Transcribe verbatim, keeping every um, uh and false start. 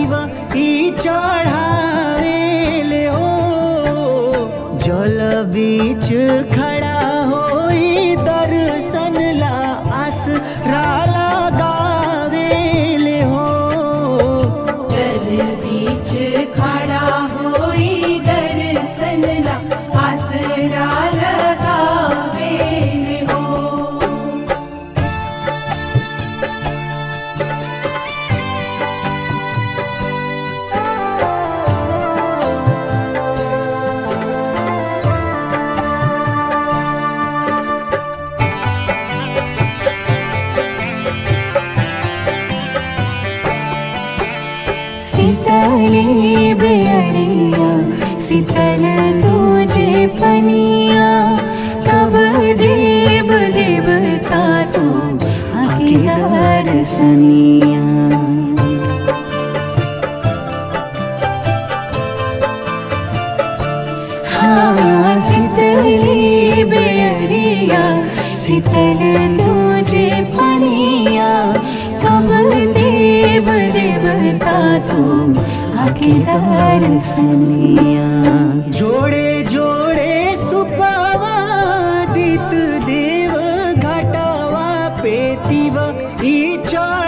पेतिवा ई चढ़ावेले हो। जल बीच खड़ा होई दर्शन ला आसरा लगावेले हो। जल बीच खड़ा होई दर्शन ला आसरा लगावेले हो। शीतले बेअरिया शीतल तुझे पनिया, कब देव देवता तू आके दर्शनिया। हाँ शीतले बेअरिया शीतल तुझे पनिया, कब देव देवता तू आके दर्शनिया। जोड़े जोड़े सुपवा दित देव घटवा पेतिवा ई चढ़